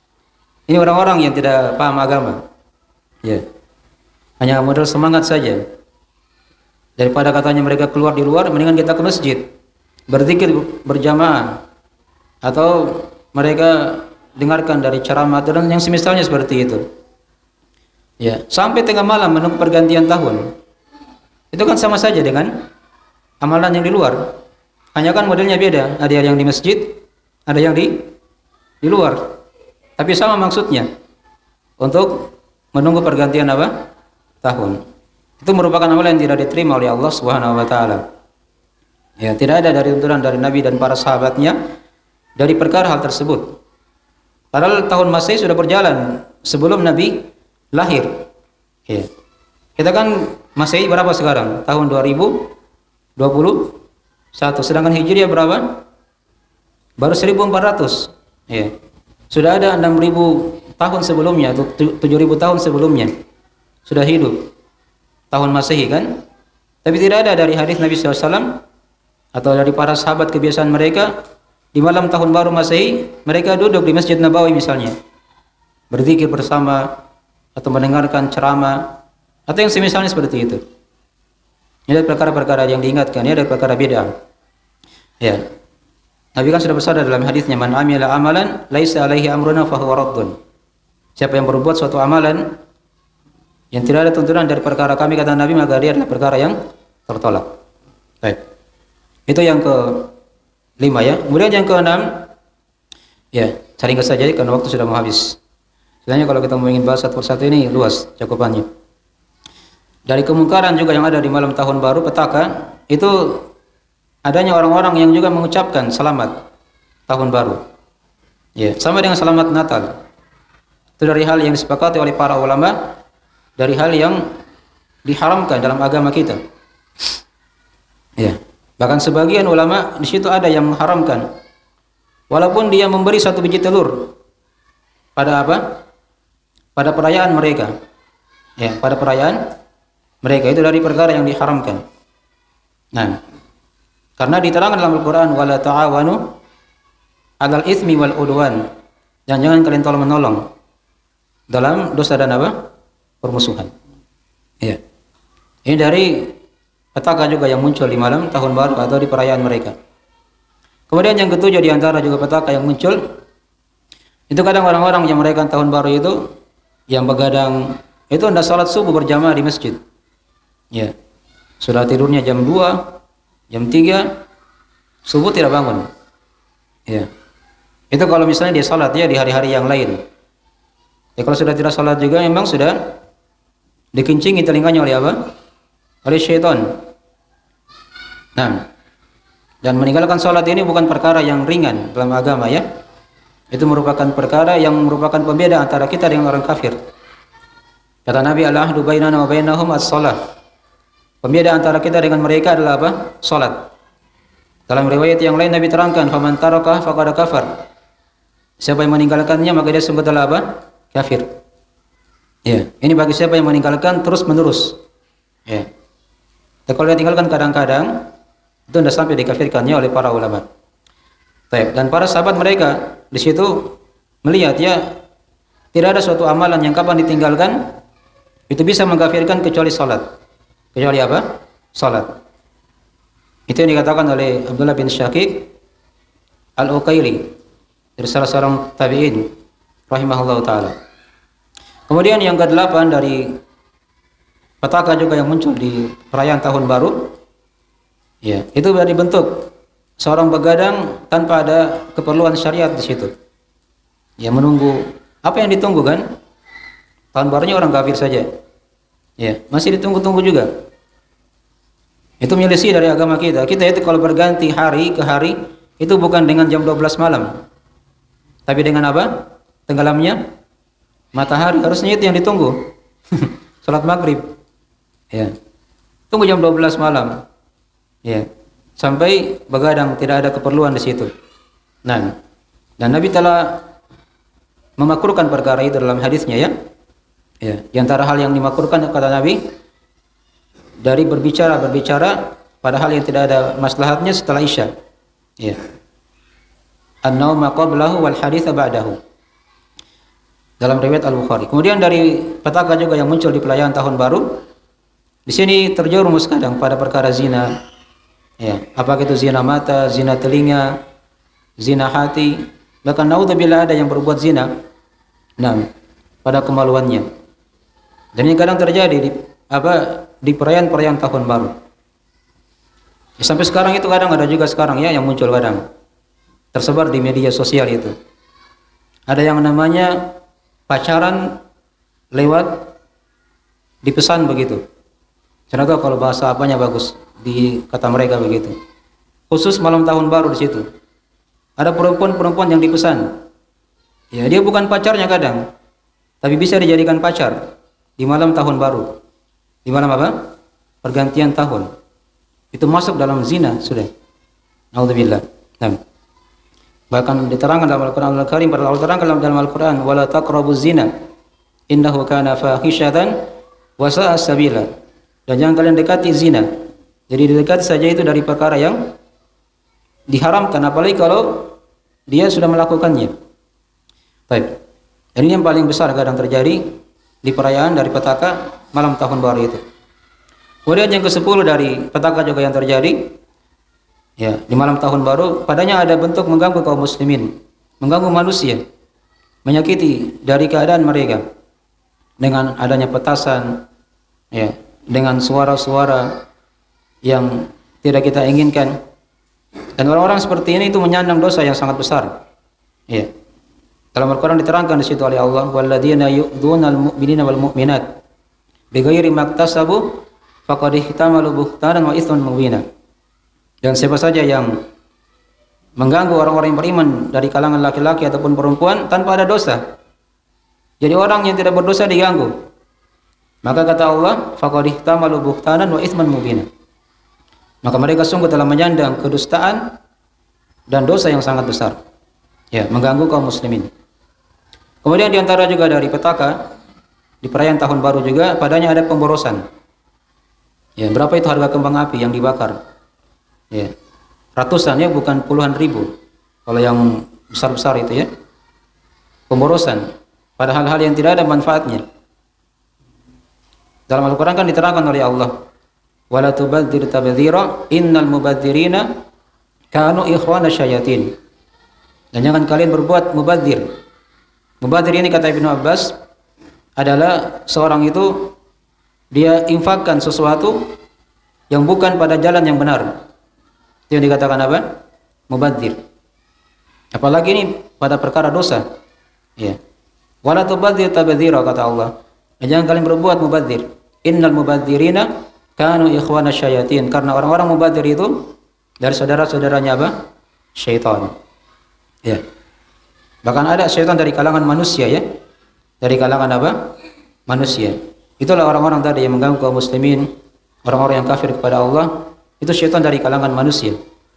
Ini orang-orang yang tidak paham agama. Ya, hanya modal semangat saja. Daripada katanya mereka keluar di luar, mendingan kita ke masjid, berzikir berjamaah, atau mereka dengarkan dari ceramah dan yang semisalnya seperti itu. Ya, sampai tengah malam menunggu pergantian tahun. Itu kan sama saja dengan amalan yang di luar. Hanya kan modelnya beda, ada yang di masjid, ada yang di di luar. Tapi sama maksudnya. Untuk menunggu pergantian apa? Tahun. Itu merupakan amalan yang tidak diterima oleh Allah Subhanahu wa taala. Ya, tidak ada dari tuntunan dari Nabi dan para sahabatnya dari perkara hal tersebut. Padahal tahun Masehi sudah berjalan sebelum Nabi lahir. Ya. Kita kan Masehi berapa sekarang? Tahun dua ribu dua puluh satu. Sedangkan Hijriah berapa? Baru seribu empat ratus. Ya. Sudah ada enam ribu tahun sebelumnya atau tujuh ribu tahun sebelumnya sudah hidup tahun Masehi kan? Tapi tidak ada dari hadis Nabi shallallahu alaihi wasallam atau dari para sahabat kebiasaan mereka di malam tahun baru Masehi mereka duduk di Masjid Nabawi misalnya berzikir bersama atau mendengarkan ceramah atau yang semisalnya seperti itu. Ini adalah perkara-perkara yang diingatkan, ya, dari perkara bid'ah. Ya. Nabi kan sudah bersabda dalam hadisnya, man amila amalan laisa alaihi amruna fahuwa raddun. Siapa yang berbuat suatu amalan yang tidak ada tuntunan dari perkara kami, kata Nabi, maka dia adalah perkara yang tertolak. Baik. Itu yang ke lima, ya. Kemudian yang keenam, ya, ringkas saja karena waktu sudah mau habis. Sebenarnya kalau kita mau ingin bahas satu persatu ini luas cakupannya. Dari kemungkaran juga yang ada di malam tahun baru petaka, itu adanya orang-orang yang juga mengucapkan selamat tahun baru. Ya, sama dengan selamat Natal. Itu dari hal yang disepakati oleh para ulama, dari hal yang diharamkan dalam agama kita. Ya, bahkan sebagian ulama di situ ada yang mengharamkan, walaupun dia memberi satu biji telur pada apa? Pada perayaan mereka. Ya, pada perayaan mereka, itu dari perkara yang diharamkan. Nah, karena diterangkan dalam Al-Quran, wala ta'awanu 'alal itsmi wal 'udwan, dan jangan kalian tolong menolong dalam dosa dan apa? Permusuhan. Ya. Ini dari petaka juga yang muncul di malam tahun baru atau di perayaan mereka. Kemudian yang ketujuh di antara juga petaka yang muncul, itu kadang orang-orang yang merayakan tahun baru itu yang begadang itu hendak salat subuh berjamaah di masjid. Ya. Sudah tidurnya jam dua, jam tiga, subuh tidak bangun. Ya. Itu kalau misalnya dia salat ya di hari-hari yang lain. Ya, kalau sudah tidak salat juga memang sudah dikencingi telinganya oleh apa? Oleh syaitan. Nah, dan meninggalkan salat ini bukan perkara yang ringan dalam agama, ya. Itu merupakan perkara yang merupakan pembeda antara kita dengan orang kafir. Kata Nabi, al-ahdu bainana wa bainahum as-salah. Pembeda antara kita dengan mereka adalah apa? Salat. Dalam riwayat yang lain Nabi terangkan, faman tarakah faqad kafar. Siapa yang meninggalkannya maka dia sungguh telah apa? Kafir. Ya, ini bagi siapa yang meninggalkan terus menerus. Ya. Dan kalau dia tinggalkan kadang-kadang, itu sudah sampai dikafirkannya oleh para ulama. Baik. Dan para sahabat mereka di situ melihat, ya, tidak ada suatu amalan yang kapan ditinggalkan itu bisa mengkafirkan kecuali salat. Kecuali apa? Salat. Itu yang dikatakan oleh Abdullah bin Syakik Al-Uqaili dari salah seorang tabi'in rahimahullah ta'ala. Kemudian yang kedelapan dari petaka juga yang muncul di perayaan tahun baru, ya, itu dari bentuk seorang begadang tanpa ada keperluan syariat di situ. Ya, menunggu apa yang ditunggu kan? Tahun barunya orang kafir saja. Ya, masih ditunggu-tunggu juga. Itu menyelisih dari agama kita. Kita itu kalau berganti hari ke hari itu bukan dengan jam dua belas malam. Tapi dengan apa? Tenggelamnya matahari, harusnya itu yang ditunggu. Salat maghrib. Ya. Tunggu jam dua belas malam. Ya. Sampai begadang, tidak ada keperluan di situ. Nah, dan Nabi telah memakruhkan perkara itu dalam hadisnya, ya. Ya, di antara hal yang dimakruhkan kata Nabi dari berbicara berbicara pada hal yang tidak ada maslahatnya setelah Isya. Ya. An-naum qablahu wal hadits ba'dahu. Dalam riwayat Al-Bukhari. Kemudian dari petaka juga yang muncul di perayaan tahun baru, Di sini terjerumus kadang pada perkara zina. Ya, apakah itu zina mata, zina telinga, zina hati, bahkan naudzubillah ada yang berbuat zina. Nah, pada kemaluannya. Dan ini kadang terjadi di apa di perayaan-perayaan tahun baru. Ya, sampai sekarang itu kadang ada juga sekarang ya yang muncul kadang tersebar di media sosial itu. Ada yang namanya pacaran lewat dipesan begitu. Saya tahu kalau bahasa apanya bagus di kata mereka begitu. Khusus malam tahun baru di situ. Ada perempuan-perempuan yang dipesan. Ya, dia bukan pacarnya kadang, tapi bisa dijadikan pacar di malam tahun baru. Di malam apa? Pergantian tahun. Itu masuk dalam zina sudah. Nauzubillah. Nah. Bahkan diterangkan dalam Al-Qur'an Al-Karim, pada Allah terangkan dalam Al-Qur'an, "Wala taqrabuz zina innahu kana fahisyatan wa sa'a sabila." Dan jangan kalian dekati zina. Jadi didekati saja itu dari perkara yang diharamkan, apalagi kalau dia sudah melakukannya. Baik. Dan ini yang paling besar kadang terjadi di perayaan dari petaka malam tahun baru itu. Kemudian yang kesepuluh dari petaka juga yang terjadi ya di malam tahun baru, padanya ada bentuk mengganggu kaum muslimin, mengganggu manusia, menyakiti dari keadaan mereka dengan adanya petasan, ya, dengan suara-suara yang tidak kita inginkan. Dan orang-orang seperti ini itu menyandang dosa yang sangat besar. Ya. Dalam Al-Qur'an diterangkan di situ oleh Allah, "Walladzina yu'dzunal mu'minina wal mu'minat bighairi maktasabu faqad ihtamalu buhtanan wa itsman mubina." Dan siapa saja yang mengganggu orang-orang yang beriman dari kalangan laki-laki ataupun perempuan tanpa ada dosa. Jadi orang yang tidak berdosa diganggu. Maka kata Allah, faqad ihtamalu buhtanan wa itsman mubina. Maka mereka sungguh telah menyandang kedustaan dan dosa yang sangat besar. Ya, mengganggu kaum muslimin. Kemudian diantara juga dari petaka di perayaan tahun baru juga padanya ada pemborosan. Ya, berapa itu harga kembang api yang dibakar? Ya, ratusan ya, bukan puluhan ribu. Kalau yang besar-besar itu ya. Pemborosan pada hal-hal yang tidak ada manfaatnya. Dalam Al-Qur'an kan diterangkan oleh Allah, "Wala tubadzir tabdzira innal mubadzirina kanu ikhwana syayatin." Dan jangan kalian berbuat mubadzir. Mubadzir ini kata Ibnu Abbas adalah seorang itu dia infakkan sesuatu yang bukan pada jalan yang benar. Itu yang dikatakan apa? Mubadzir. Apalagi ini pada perkara dosa. Ya. Wala tubadzir tabdzira kata Allah. Dan jangan kalian berbuat mubadzir. Innal mubadzirina kanu ikhwana syayatin. Karena orang-orang mubadzir itu dari saudara-saudaranya apa? Syaitan. Ya. Bahkan ada syaitan dari kalangan manusia ya. Dari kalangan apa? Manusia. Itulah orang-orang tadi yang mengganggu kaum muslimin, orang-orang yang kafir kepada Allah, itu syaitan dari kalangan manusia.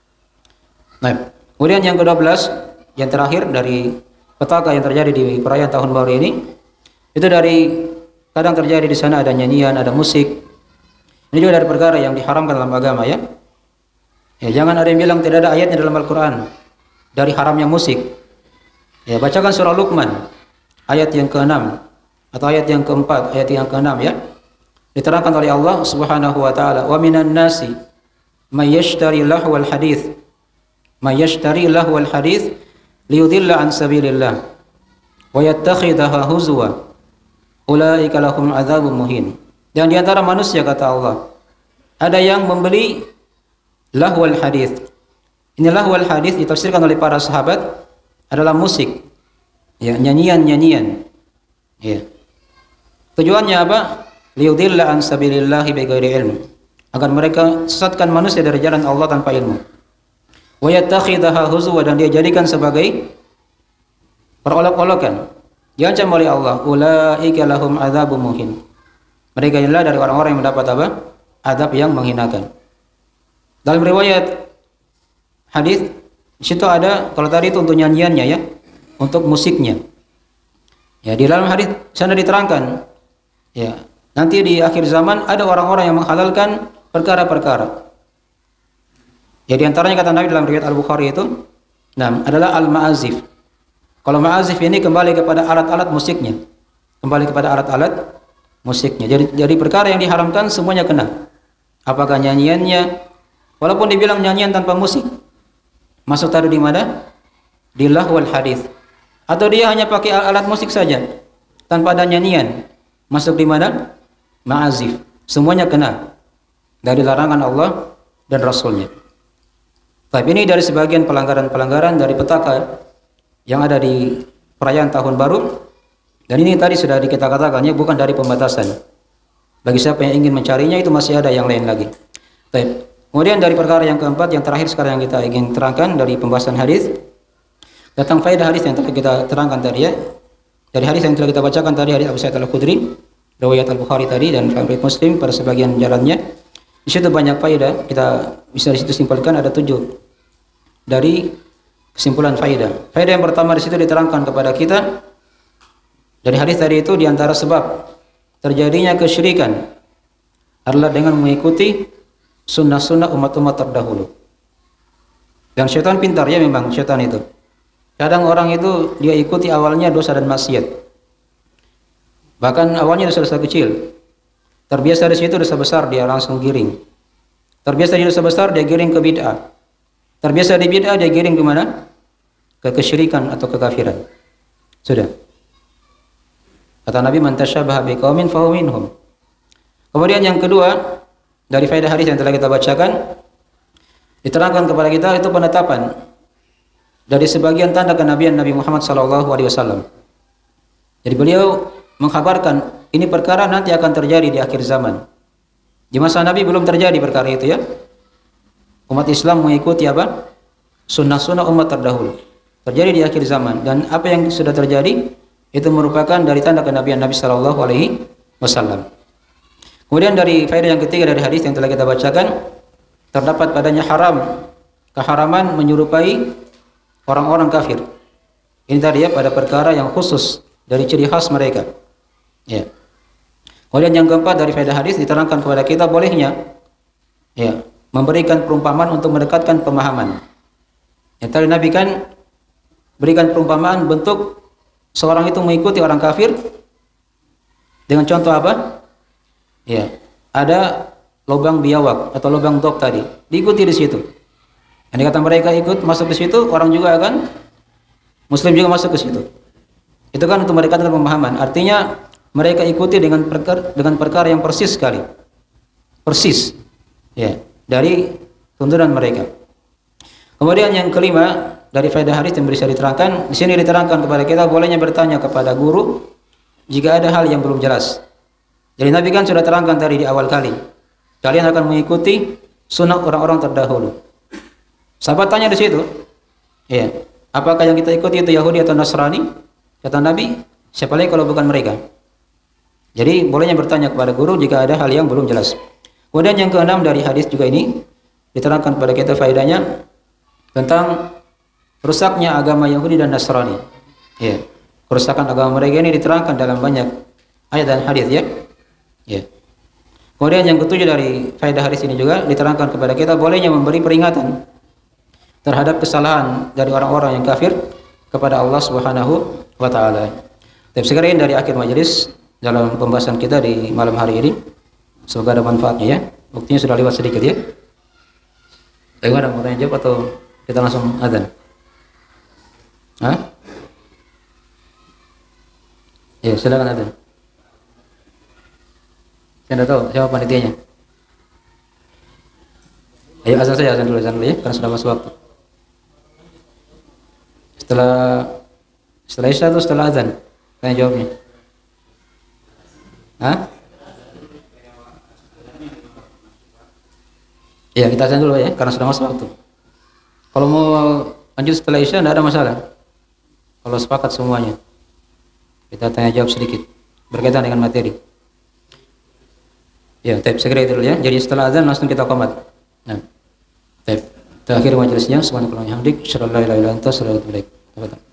Nah, kemudian yang kedua belas, yang terakhir dari petaka yang terjadi di perayaan tahun baru ini, itu dari kadang terjadi di sana ada nyanyian, ada musik. Ini juga dari perkara yang diharamkan dalam agama ya. Ya, jangan ada yang bilang tidak ada ayatnya dalam Al-Qur'an dari haramnya musik. Ya, bacakan surah Luqman ayat yang keenam atau ayat yang keempat, ayat yang keenam ya. Diterangkan oleh Allah Subhanahu wa taala, "Wa minan nasi may yashtari lahwal hadits may yashtari lahwal hadits liyudilla an sabilillah wa yattakhidaha huzwa ulaika lahum adzabun muhin." Dan di antara manusia kata Allah, ada yang membeli lahwal hadits. Ini lahwal hadits ditafsirkan oleh para sahabat adalah musik. Ya, nyanyian-nyanyian. Ya. Tujuannya apa? Liyudilla an sabilillah bighairi ilm. Agar mereka sesatkan manusia dari jalan Allah tanpa ilmu. Wa yattakhidaha huzwa, dan dia jadikan sebagai perolok-olokan. Diancam oleh Allah, ulaika lahum adzabun muhin. Mereka inilah dari orang-orang yang mendapat apa? Adab yang menghinakan. Dalam riwayat hadis di situ ada, kalau tadi itu untuk nyanyiannya ya, untuk musiknya. Ya, di dalam hadis sana diterangkan, ya, nanti di akhir zaman ada orang-orang yang menghalalkan perkara-perkara. Ya, di antaranya kata Nabi dalam riwayat Al-Bukhari itu, nah, adalah al-ma'azif. Kalau ma'azif ini kembali kepada alat-alat musiknya, kembali kepada alat-alat musiknya. Jadi jadi perkara yang diharamkan semuanya kena. Apakah nyanyiannya, walaupun dibilang nyanyian tanpa musik, masuk tadi di mana? Di lahwal hadis. Atau dia hanya pakai alat musik saja tanpa ada nyanyian, masuk di mana? Ma'azif. Semuanya kena dari larangan Allah dan Rasulnya. Tapi ini dari sebagian pelanggaran-pelanggaran dari petaka yang ada di perayaan tahun baru. Dan ini tadi sudah kita katakannya bukan dari pembatasan. Bagi siapa yang ingin mencarinya itu masih ada yang lain lagi. Baik. Kemudian dari perkara yang keempat yang terakhir sekarang yang kita ingin terangkan dari pembahasan hadis, tentang faedah hadis yang telah kita terangkan tadi ya. Dari hadis yang telah kita bacakan tadi, hadis Abu Sa'id Al-Khudri, riwayat Al-Bukhari tadi dan riwayat Muslim pada sebagian jalannya. Di situ banyak faedah, kita bisa di situ simpulkan ada tujuh dari kesimpulan faedah. Faedah yang pertama di situ diterangkan kepada kita dari hadis tadi itu, di antara sebab terjadinya kesyirikan adalah dengan mengikuti sunnah-sunnah umat-umat terdahulu. Dan syaitan pintar ya, memang syaitan itu. Kadang orang itu dia ikuti awalnya dosa dan maksiat. Bahkan awalnya dosa-dosa kecil. Terbiasa di situ dosa besar dia langsung giring. Terbiasa di dosa besar dia giring ke bid'ah. Terbiasa di bid'ah dia giring ke mana? Ke kesyirikan atau kekafiran. Sudah. Kata Nabi, man tasyabaha biqaumin fahuwa minhum. Kemudian yang kedua dari faedah hadis yang telah kita bacakan, diterangkan kepada kita itu penetapan dari sebagian tanda kenabian Nabi Muhammad sallallahu alaihi wasallam. Jadi beliau mengkhabarkan ini perkara nanti akan terjadi di akhir zaman. Di masa Nabi belum terjadi perkara itu ya. Umat Islam mengikuti apa? Sunnah-sunnah umat terdahulu. Terjadi di akhir zaman, dan apa yang sudah terjadi itu merupakan dari tanda kenabian Nabi sallallahu alaihi wasallam. Kemudian dari faedah yang ketiga dari hadis yang telah kita bacakan, terdapat padanya haram, keharaman menyerupai orang-orang kafir. Ini tadi ya pada perkara yang khusus dari ciri khas mereka. Ya. Kemudian yang keempat dari faedah hadis diterangkan kepada kita bolehnya ya memberikan perumpamaan untuk mendekatkan pemahaman. Ya, tadi Nabi kan berikan perumpamaan bentuk seorang itu mengikuti orang kafir dengan contoh apa? Ya, ada lubang biawak atau lubang dop tadi, diikuti di situ. Yang kata mereka ikut masuk ke situ, orang juga akan Muslim juga masuk ke situ. Itu kan untuk mendekatkan pemahaman. Artinya mereka ikuti dengan perkara dengan perkara yang persis sekali, persis, ya dari tuntunan mereka. Kemudian yang kelima dari faedah hadis yang bisa diterangkan, di sini diterangkan kepada kita bolehnya bertanya kepada guru jika ada hal yang belum jelas. Jadi Nabi kan sudah terangkan tadi di awal kali, kalian akan mengikuti sunnah orang-orang terdahulu. Sahabat tanya di situ, ya, apakah yang kita ikuti itu Yahudi atau Nasrani? Kata Nabi, siapa lagi kalau bukan mereka? Jadi bolehnya bertanya kepada guru jika ada hal yang belum jelas. Kemudian yang keenam dari hadis juga ini diterangkan kepada kita faedahnya tentang rusaknya agama Yahudi dan Nasrani. Ya, kerusakan agama mereka ini diterangkan dalam banyak ayat dan hadis ya. Ya. Kemudian yang ketujuh dari faedah hadis ini juga diterangkan kepada kita bolehnya memberi peringatan terhadap kesalahan dari orang-orang yang kafir kepada Allah Subhanahu wa taala. Tapi sekarang dari akhir majelis dalam pembahasan kita di malam hari ini, semoga ada manfaatnya ya. Buktinya sudah lewat sedikit ya. Bagaimana, mau tanya jawab atau kita langsung adzan? Hah? Ya, silakan adzan. Saya tidak tahu siapa panitianya. Ayo azan saja, azan dulu, azan dulu ya, karena sudah masuk waktu. Setelah setelah isya atau setelah azan? Tanya jawabnya. Hah? Ya, kita azan dulu ya, karena sudah masuk waktu. Kalau mau lanjut setelah isya tidak ada masalah. Kalau sepakat semuanya, kita tanya jawab sedikit berkaitan dengan materi. Ya, tapi segera itu dulu ya. Jadi setelah azan langsung kita qomat. Nah, tapi terakhir majelisnya subhanakallahumma wa bihamdik, asyhadu an la ilaha illa anta, astaghfiruka wa atubu ilaik.